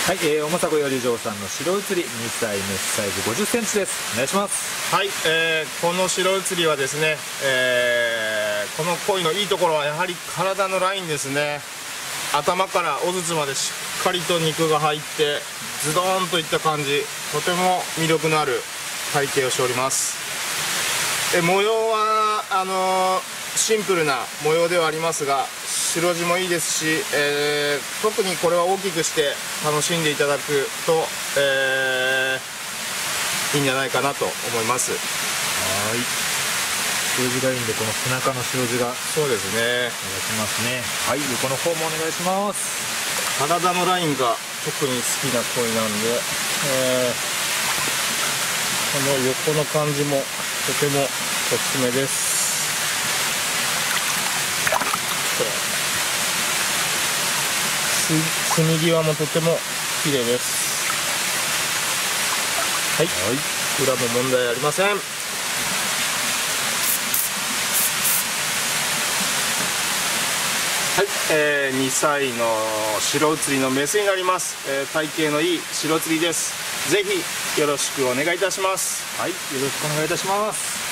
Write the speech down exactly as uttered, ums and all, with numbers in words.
はい、えー、重さごより嬢さんの白移りにさいメスサイズごじゅっセンチです。お願いします。 はい、えー、この白移りはですね、えー、この鯉のいいところはやはり体のラインですね。頭から尾筒までしっかりと肉が入ってズドーンといった感じ、とても魅力のある体型をしております。え模様はあのー、シンプルな模様ではありますが、白地もいいですし、えー、特にこれは大きくして楽しんでいただくと、えー、いいんじゃないかなと思います。 はい、白地がいいんで、この背中の白地がそうですね、 目立ちますね。はい、横の方もお願いします。 体のラインが特に好きな鯉なんで、えー、この横の感じもとてもおすすめです。積み際もとても綺麗です。はい、はい、裏も問題ありません。はい、えー、にさいの白移りのメスになります。えー、体型のいい白移りです。ぜひよろしくお願いいたします。 はい、よろしくお願いいたします。